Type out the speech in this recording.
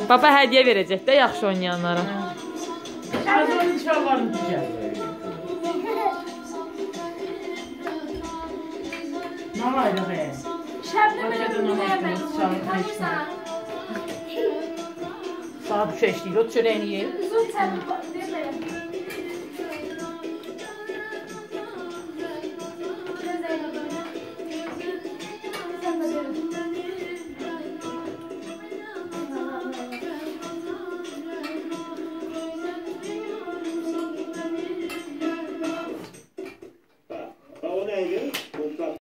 Baba hədiyyə verəcək də yaxşı oynayanlara. Azərbaycan uşaqlarını düzəldir. Nə var da be? Saat 3 işləyir, o çörəyini yeyir.